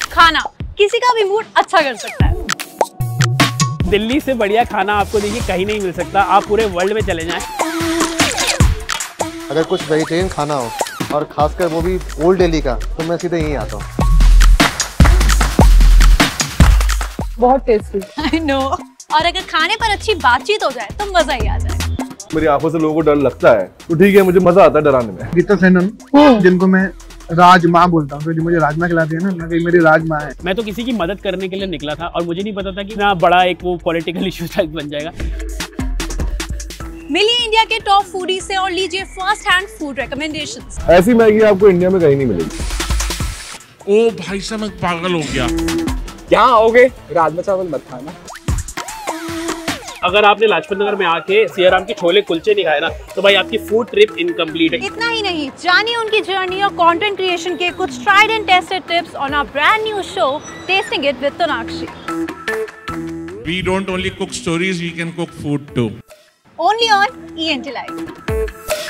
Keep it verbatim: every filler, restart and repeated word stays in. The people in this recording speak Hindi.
खाना किसी का भी मूड अच्छा कर सकता है। दिल्ली से बढ़िया खाना आपको देखिए कहीं नहीं मिल सकता, आप पूरे वर्ल्ड में चले जाएं। अगर कुछ वेजिटेरियन खाना हो और खासकर वो भी ओल्ड दिल्ली का, तो मैं सीधे यहीं आता हूँ। बहुत टेस्टी। I know। और अगर खाने पर अच्छी बातचीत हो जाए तो मजा ही आ जाए। मेरी आंखों से लोगों को डर लगता है तो ठीक है, मुझे मजा आता है डराने में। गीता सेनन, जिनको मैं राजमा बोलता हूँ, तो जो मुझे राजमा खिलाती है ना, ना कहीं मेरी राजमा है। मैं तो किसी की मदद करने के लिए निकला था और मुझे नहीं पता था कि ना बड़ा एक वो पॉलिटिकल इशू टाइप बन जाएगा। मिलिए इंडिया के टॉप फूडी से और लीजिए फर्स्ट हैंड फूड रिकमेंडेशंस। ऐसी मैगी आपको इंडिया में कहीं नहीं मिलेगी। ओ भाई साहब मैं पागल हो गया। यहाँ आओगे राजमा चावल मत खाना। अगर आपने लाजपत नगर में आके सियाराम के छोले कुलचे नहीं खाए ना, तो भाई आपकी फूड ट्रिप इनकम्प्लीट है। इतना ही नहीं, जानिए उनकी जर्नी और कंटेंट क्रिएशन के कुछ tried and tested tips on our brand new show testing it with Tonakshi. We don't only cook stories, we can cook food too. Only on E N T Live।